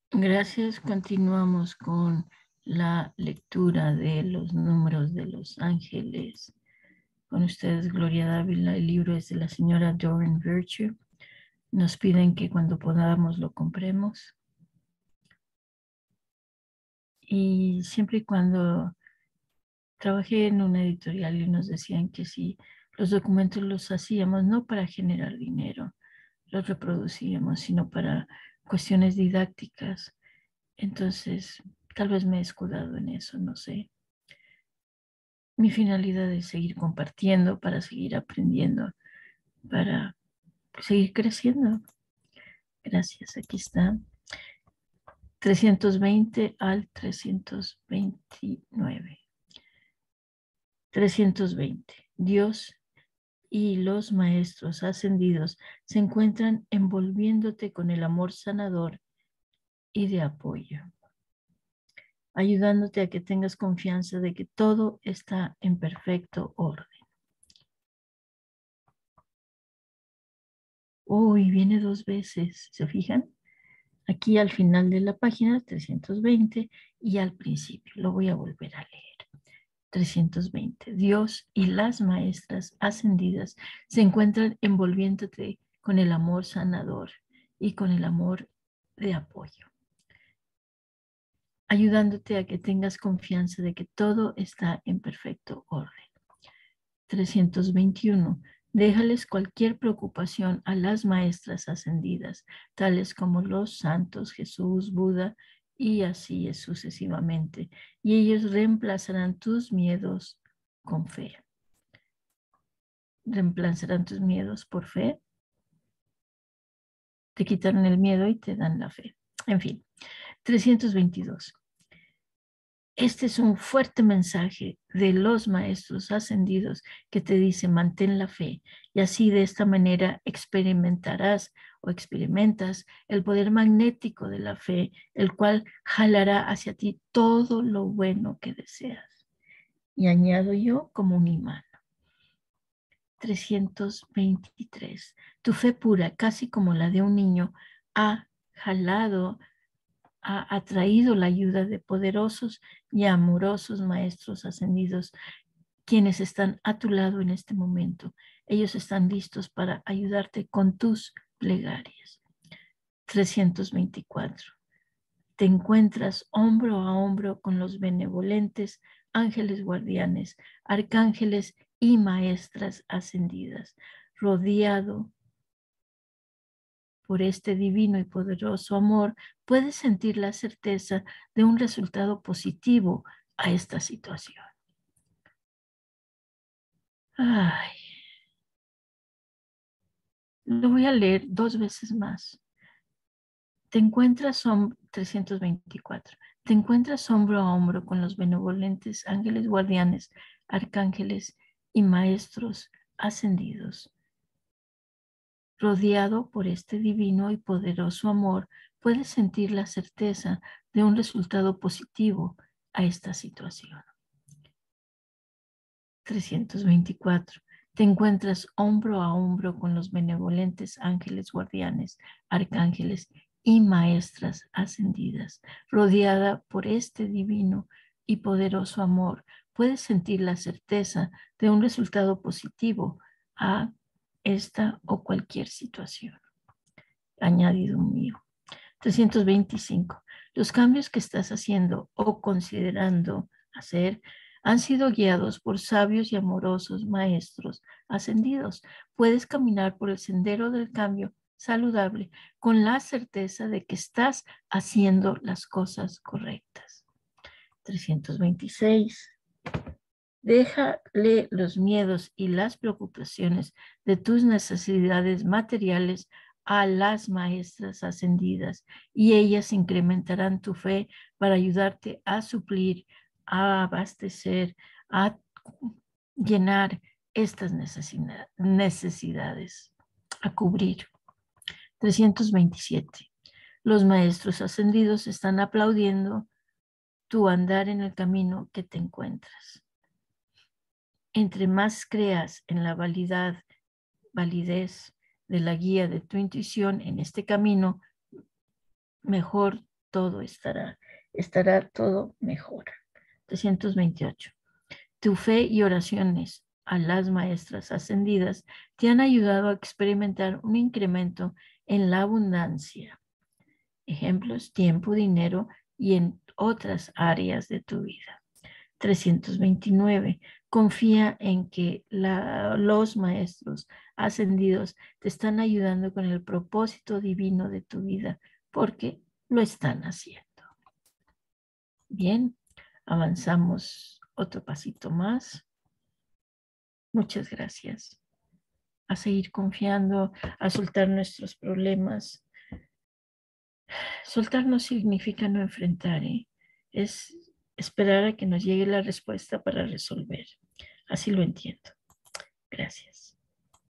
Gracias. Continuamos con la lectura de los números de los ángeles. Con ustedes, Gloria Dávila. El libro es de la señora Doreen Virtue. Nos piden que cuando podamos lo compremos. Y siempre y cuando trabajé en una editorial y nos decían que si los documentos los hacíamos no para generar dinero, los reproducíamos, sino para cuestiones didácticas. Entonces, tal vez me he escudado en eso, no sé. Mi finalidad es seguir compartiendo, para seguir aprendiendo, para seguir creciendo. Gracias, aquí está. 320 al 329. 320. Dios y los maestros ascendidos se encuentran envolviéndote con el amor sanador y de apoyo, ayudándote a que tengas confianza de que todo está en perfecto orden. Uy, viene dos veces, ¿se fijan? Aquí al final de la página 320 y al principio. Lo voy a volver a leer. 320. Dios y las maestras ascendidas se encuentran envolviéndote con el amor sanador y con el amor de apoyo, ayudándote a que tengas confianza de que todo está en perfecto orden. 321. Déjales cualquier preocupación a las maestras ascendidas, tales como los santos, Jesús, Buda, y así es sucesivamente. Y ellos reemplazarán tus miedos con fe. Reemplazarán tus miedos por fe. Te quitarán el miedo y te dan la fe. En fin, 322. Este es un fuerte mensaje de los maestros ascendidos que te dice mantén la fe y así de esta manera experimentarás o experimentas el poder magnético de la fe, el cual jalará hacia ti todo lo bueno que deseas. Y añado yo como un imán. 323. Tu fe pura, casi como la de un niño, ha jalado, ha atraído la ayuda de poderosos y amorosos maestros ascendidos, quienes están a tu lado en este momento. Ellos están listos para ayudarte con tus plegarias. 324. Te encuentras hombro a hombro con los benevolentes ángeles guardianes, arcángeles y maestras ascendidas, rodeado por este divino y poderoso amor, puedes sentir la certeza de un resultado positivo a esta situación. Ay, lo voy a leer dos veces más. Te encuentras 324. Te encuentras hombro a hombro con los benevolentes ángeles guardianes, arcángeles y maestros ascendidos. Rodeado por este divino y poderoso amor, puedes sentir la certeza de un resultado positivo a esta situación. 324. Te encuentras hombro a hombro con los benevolentes ángeles guardianes, arcángeles y maestras ascendidas. Rodeada por este divino y poderoso amor, puedes sentir la certeza de un resultado positivo a esta o cualquier situación. Añadido mío. 325. Los cambios que estás haciendo o considerando hacer han sido guiados por sabios y amorosos maestros ascendidos. Puedes caminar por el sendero del cambio saludable con la certeza de que estás haciendo las cosas correctas. 326. Déjale los miedos y las preocupaciones de tus necesidades materiales a las maestras ascendidas y ellas incrementarán tu fe para ayudarte a suplir, a abastecer, a llenar estas necesidades, a cubrir. 327. Los maestros ascendidos están aplaudiendo tu andar en el camino que te encuentras. Entre más creas en la validez de la guía de tu intuición en este camino, mejor todo estará todo mejor. 328. Tu fe y oraciones a las maestras ascendidas te han ayudado a experimentar un incremento en la abundancia. Ejemplos, tiempo, dinero y en otras áreas de tu vida. 329. Confía en que los maestros ascendidos te están ayudando con el propósito divino de tu vida, porque lo están haciendo. Bien, avanzamos otro pasito más. Muchas gracias. A seguir confiando, a soltar nuestros problemas. Soltar no significa no enfrentar, es esperar a que nos llegue la respuesta para resolver. Así lo entiendo. Gracias.